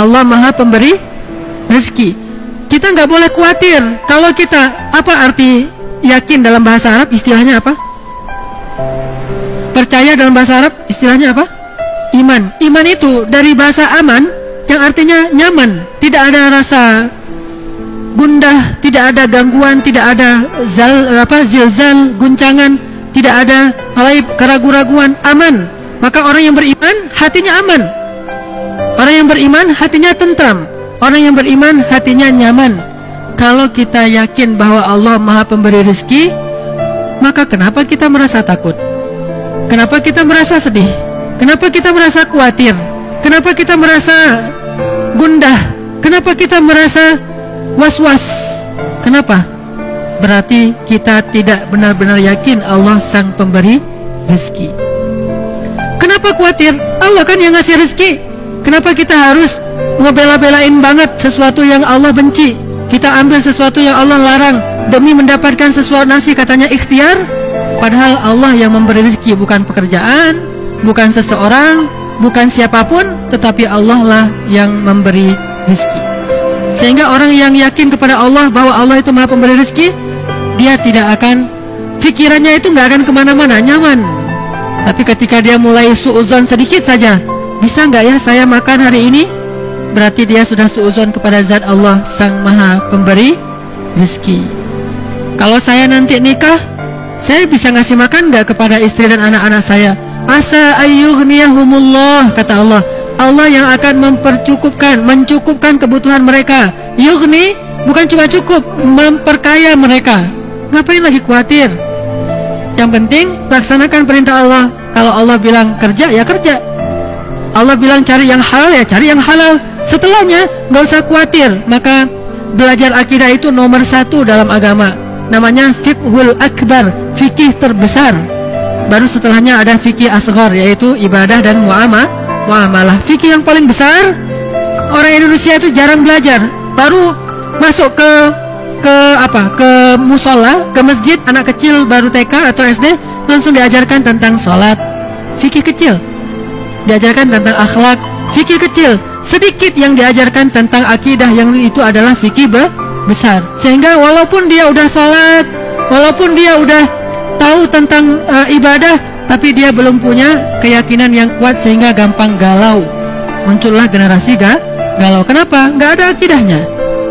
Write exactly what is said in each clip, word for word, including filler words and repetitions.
Allah Maha Pemberi rezeki. Kita nggak boleh khawatir. Kalau kita, apa arti yakin dalam bahasa Arab? Istilahnya apa? Percaya dalam bahasa Arab istilahnya apa? Iman. Iman itu dari bahasa aman, yang artinya nyaman, tidak ada rasa gundah, tidak ada gangguan, tidak ada zal, apa, zilzal, guncangan, tidak ada raib, keraguan-raguan, aman. Maka orang yang beriman hatinya aman. Orang yang beriman hatinya tentram. Orang yang beriman hatinya nyaman. Kalau kita yakin bahwa Allah Maha Pemberi rezeki, maka kenapa kita merasa takut? Kenapa kita merasa sedih? Kenapa kita merasa khawatir? Kenapa kita merasa gundah? Kenapa kita merasa was-was? Kenapa? Berarti kita tidak benar-benar yakin Allah Sang Pemberi rezeki. Kenapa khawatir? Allah kan yang ngasih rezeki. Kenapa kita harus ngebela-belain banget sesuatu yang Allah benci? Kita ambil sesuatu yang Allah larang demi mendapatkan sesuatu nasi, katanya ikhtiar. Padahal Allah yang memberi rezeki, bukan pekerjaan, bukan seseorang, bukan siapapun, tetapi Allah lah yang memberi rezeki. Sehingga orang yang yakin kepada Allah bahwa Allah itu Maha Pemberi rezeki, dia tidak akan, pikirannya itu nggak akan kemana-mana, nyaman. Tapi ketika dia mulai suuzon sedikit saja, bisa nggak ya saya makan hari ini? Berarti dia sudah suuzon kepada zat Allah Sang Maha Pemberi rezeki. Kalau saya nanti nikah, saya bisa ngasih makan nggak kepada istri dan anak-anak saya? Asa ayyughniyahumullah, kata Allah. Allah yang akan mempercukupkan, mencukupkan kebutuhan mereka. Yughni bukan cuma cukup, memperkaya mereka. Ngapain lagi khawatir? Yang penting laksanakan perintah Allah. Kalau Allah bilang kerja, ya kerja. Allah bilang cari yang halal, ya cari yang halal. Setelahnya nggak usah khawatir. Maka belajar akidah itu nomor satu dalam agama. Namanya fiqhul akbar, fikih terbesar. Baru setelahnya ada fikih asghar, yaitu ibadah dan muamalah. Muamalah. Fikih yang paling besar, orang Indonesia itu jarang belajar. Baru masuk ke ke apa? Ke musola, ke masjid, anak kecil baru T K atau S D langsung diajarkan tentang sholat. Fikih kecil. Diajarkan tentang akhlak, fikih kecil. Sedikit yang diajarkan tentang akidah, yang itu adalah fikih be besar. Sehingga walaupun dia udah sholat, walaupun dia udah tahu tentang uh, ibadah, tapi dia belum punya keyakinan yang kuat sehingga gampang galau. Muncullah generasi ga, galau. Kenapa? Nggak ada akidahnya.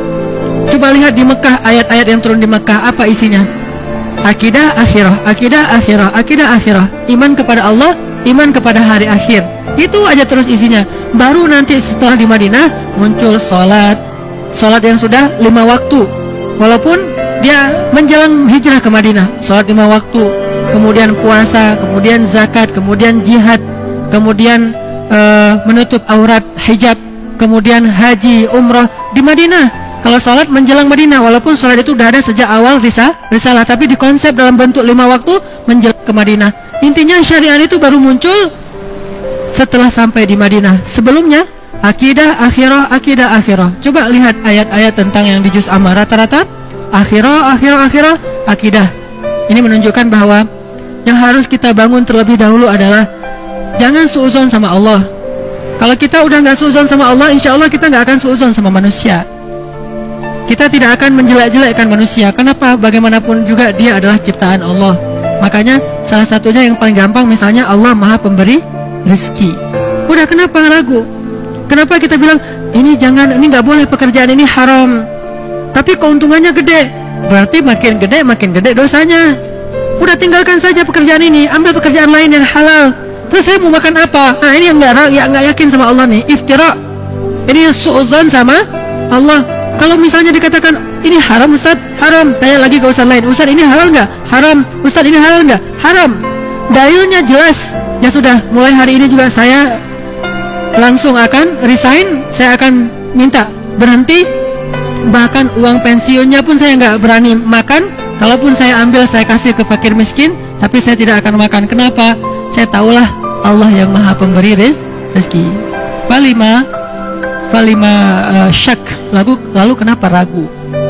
Coba lihat di Mekah, ayat-ayat yang turun di Mekah, apa isinya? Akidah akhirah, akidah akhirah, akidah akhirah. Iman kepada Allah, iman kepada hari akhir. Itu aja terus isinya. Baru nanti setelah di Madinah muncul sholat, sholat yang sudah lima waktu. Walaupun dia menjelang hijrah ke Madinah, sholat lima waktu, kemudian puasa, kemudian zakat, kemudian jihad, kemudian uh, menutup aurat, hijab, kemudian haji, umrah di Madinah. Kalau sholat menjelang Madinah, walaupun sholat itu udah ada sejak awal risah, risalah, tapi dikonsep dalam bentuk lima waktu menjelang ke Madinah. Intinya syariat itu baru muncul setelah sampai di Madinah. Sebelumnya akidah akhirah, akidah akhirah. Coba lihat ayat-ayat tentang yang di juz amma, rata-rata akhirah, akhirah, akhirah, akidah. Ini menunjukkan bahwa yang harus kita bangun terlebih dahulu adalah jangan suuzon sama Allah. Kalau kita udah nggak suuzon sama Allah, insya Allah kita nggak akan suuzon sama manusia. Kita tidak akan menjelek-jelekkan manusia. Kenapa? Bagaimanapun juga dia adalah ciptaan Allah. Makanya salah satunya yang paling gampang, misalnya Allah Maha Pemberi rezeki. Udah, kenapa ragu? Kenapa kita bilang ini jangan, ini nggak boleh, pekerjaan ini haram, tapi keuntungannya gede? Berarti makin gede makin gede dosanya. Udah, tinggalkan saja pekerjaan ini, ambil pekerjaan lain yang halal. Terus saya mau makan apa? Nah, ini yang nggak ya, nggak yakin sama Allah nih, iftira. Ini suuzon sama Allah. Kalau misalnya dikatakan ini haram Ustaz, haram, tanya lagi ke Ustaz lain, Ustaz ini halal nggak? Haram. Ustaz ini halal nggak? Haram. Dalilnya jelas. Ya sudah, mulai hari ini juga saya langsung akan resign, saya akan minta berhenti. Bahkan uang pensiunnya pun saya nggak berani makan. Kalaupun saya ambil, saya kasih ke fakir miskin, tapi saya tidak akan makan. Kenapa? Saya tahulah Allah yang Maha Pemberi rezeki. Falima Falima uh, syak. Lalu, lalu kenapa ragu?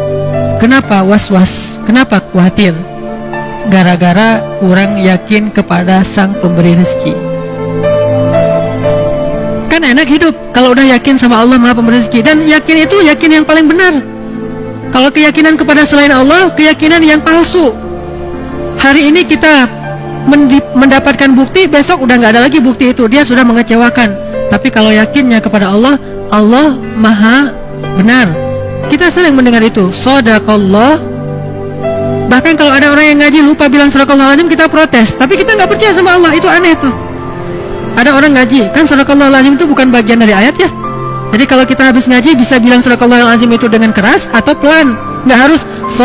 Kenapa was-was? Kenapa khawatir? Gara-gara kurang yakin kepada Sang Pemberi rezeki. kan enak hidup kalau udah yakin sama Allah Maha Pemberi rezeki. Dan yakin itu yakin yang paling benar. Kalau keyakinan kepada selain Allah, keyakinan yang palsu. Hari ini kita mendapatkan bukti, besok udah nggak ada lagi bukti itu, dia sudah mengecewakan. Tapi kalau yakinnya kepada Allah, Allah Maha benar. Kita sering mendengar itu, Shadaqallah. Bahkan kalau ada orang yang ngaji lupa bilang Shadaqallahul-Azim, kita protes. Tapi kita nggak percaya sama Allah, itu aneh tuh. Ada orang ngaji, kan Shadaqallahul-Azim itu bukan bagian dari ayat ya. Jadi kalau kita habis ngaji bisa bilang Shadaqallahul-Azim itu dengan keras atau pelan. Nggak harus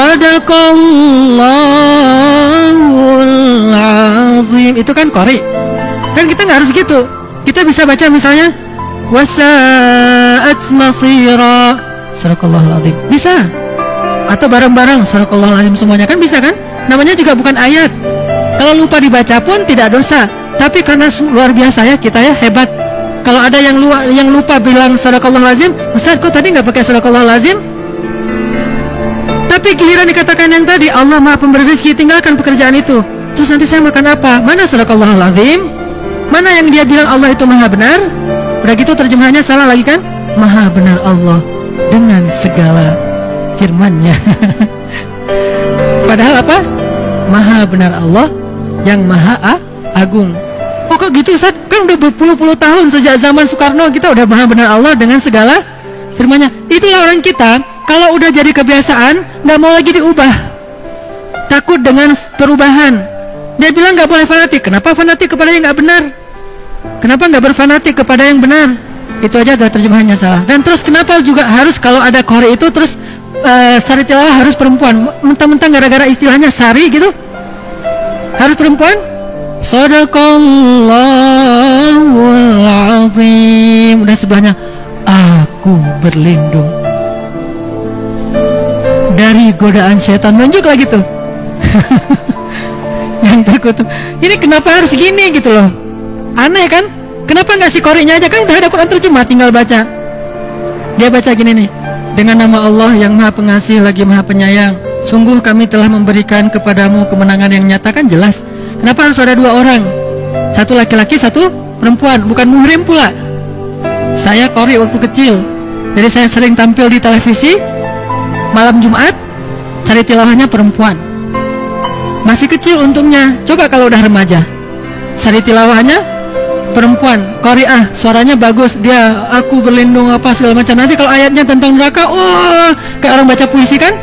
Shadaqallahul-Azim, itu kan qori. Kan kita nggak harus gitu. Kita bisa baca misalnya wasa'at masira Shadaqallahul-Azim, bisa. Atau bareng-bareng Shadaqallahul-Azim semuanya, kan bisa kan? Namanya juga bukan ayat. Kalau lupa dibaca pun tidak dosa. Tapi karena luar biasa ya kita ya, hebat. Kalau ada yang lupa, yang lupa bilang Shadaqallahul-Azim, Ustaz kok tadi nggak pakai Shadaqallahul-Azim? Tapi giliran dikatakan yang tadi Allah Maha Pemberi rezeki, tinggalkan pekerjaan itu. Terus nanti saya makan apa? Mana Shadaqallahul-Azim? Mana yang dia bilang Allah itu Maha benar? Udah gitu terjemahannya salah lagi kan? Maha benar Allah dengan segala firman-Nya. Padahal apa? Maha benar Allah yang Maha Agung. Oh kok gitu Ustaz? Kan udah berpuluh-puluh tahun sejak zaman Soekarno kita udah Maha benar Allah dengan segala firman-Nya. Itulah orang kita, kalau udah jadi kebiasaan nggak mau lagi diubah, takut dengan perubahan. Dia bilang nggak boleh fanatik. Kenapa fanatik kepada yang nggak benar? Kenapa nggak berfanatik kepada yang benar? Itu aja agak terjemahannya salah. Dan terus kenapa juga harus kalau ada qori itu terus uh, sari tilawah harus perempuan? Mentang-mentang gara-gara istilahnya sari gitu harus perempuan? Shadaqallahul Azim. Udah sebelahnya aku berlindung dari godaan setan, nunjuk lagi tuh. Yang terkutuk. Ini kenapa harus gini gitu loh? Aneh kan? Kenapa nggak si qori'nya aja, kan udah ada Quran terjemah, tinggal baca. Dia baca gini nih, dengan nama Allah yang Maha Pengasih lagi Maha Penyayang, sungguh kami telah memberikan kepadamu kemenangan yang nyata. Kan jelas. Kenapa harus ada dua orang? Satu laki-laki, satu perempuan, bukan muhrim pula. Saya qori waktu kecil, jadi saya sering tampil di televisi malam Jumat, sari tilawahnya perempuan. Masih kecil untungnya. Coba kalau udah remaja, sari tilawahnya perempuan, qori'ah, suaranya bagus, dia aku berlindung apa segala macam. Nanti kalau ayatnya tentang neraka, oh kayak orang baca puisi kan.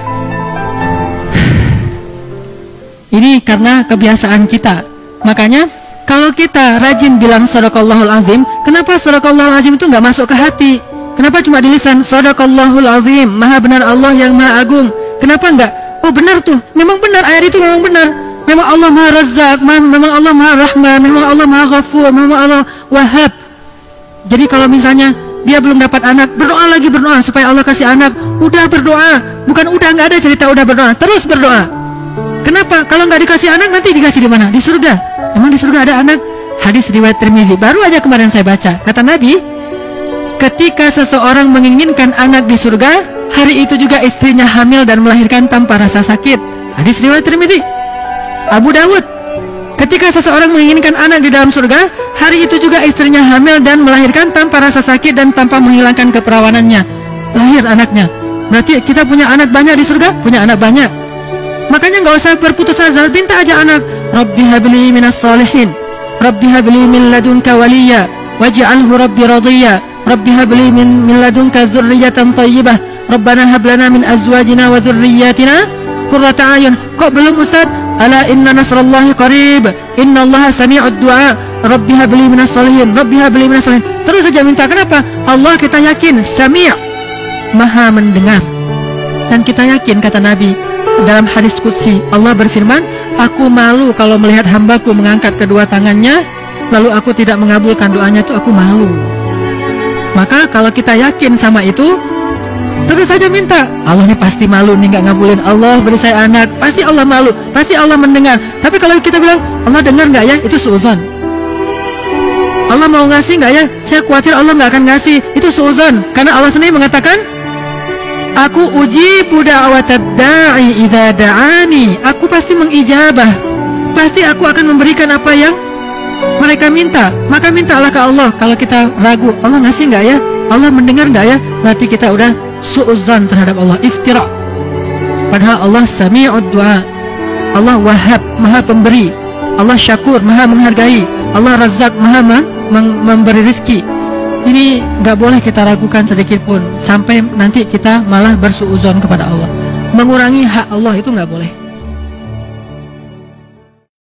Ini karena kebiasaan kita. Makanya kalau kita rajin bilang Shadaqallahul Azim, kenapa Shadaqallahul Azim itu nggak masuk ke hati? Kenapa cuma di lisan? Shadaqallahul Azim, Maha benar Allah yang Maha Agung. Kenapa enggak? Oh benar tuh, memang benar, ayat itu memang benar. Memang Allah Maha Razzaq, memang Allah Maha Rahman, memang Allah Maha Ghafur, memang Allah Wahhab. Jadi kalau misalnya dia belum dapat anak, berdoa lagi, berdoa supaya Allah kasih anak. Udah berdoa, bukan udah, nggak ada cerita udah berdoa, terus berdoa. Kenapa? Kalau nggak dikasih anak nanti dikasih di mana? Di surga. Emang di surga ada anak? Hadis riwayat Tirmidzi, baru aja kemarin saya baca. Kata Nabi, ketika seseorang menginginkan anak di surga, hari itu juga istrinya hamil dan melahirkan tanpa rasa sakit. Hadis riwayat Tirmidzi. Abu Dawud, ketika seseorang menginginkan anak di dalam surga, hari itu juga istrinya hamil dan melahirkan tanpa rasa sakit dan tanpa menghilangkan keperawanannya. Lahir anaknya. Berarti kita punya anak banyak di surga? Punya anak banyak. Makanya nggak usah berputus asa, minta aja anak. Rabbi habli minas salihin, Rabbi habli min ladunka waliya, waj'alhu Rabbi radiyya, Rabbi habli min, min ladunka dzurriyyatan thayyibah, Rabbana hab lana min azwajina wa dzurriyyatina qurrata a'yun. Kok belum Ustaz? Ala inna nasrallahi qarib, inna allaha sami'ud du'a, Rabbi habli minas salihin, Rabbi habli minas salihin. Terus saja minta. Kenapa? Allah kita yakin Sami', Maha mendengar. Dan kita yakin, kata Nabi dalam hadis qudsi, Allah berfirman, aku malu kalau melihat hambaku mengangkat kedua tangannya lalu aku tidak mengabulkan doanya, itu aku malu. Maka kalau kita yakin sama itu, terus saja minta. Allah ini pasti malu nih nggak ngabulin, Allah beri saya anak, pasti Allah malu, pasti Allah mendengar. Tapi kalau kita bilang Allah dengar nggak ya, itu suuzon. Allah mau ngasih nggak ya, saya khawatir Allah nggak akan ngasih, itu suuzon. Karena Allah sendiri mengatakan, aku ujibu da'watad da'i idza da'ani, aku pasti mengijabah, pasti aku akan memberikan apa yang Mereka minta, maka mintalah ke Allah. Kalau kita ragu, Allah ngasih nggak ya? Allah mendengar nggak ya? Berarti kita udah su'udzan terhadap Allah, iftira. Padahal Allah sami'ud du'a, Allah wahab, maha pemberi, Allah syakur, maha menghargai, Allah razak, maha memberi rizki. Ini nggak boleh kita ragukan sedikit pun, sampai nanti kita malah bersu'udzon kepada Allah. Mengurangi hak Allah itu nggak boleh.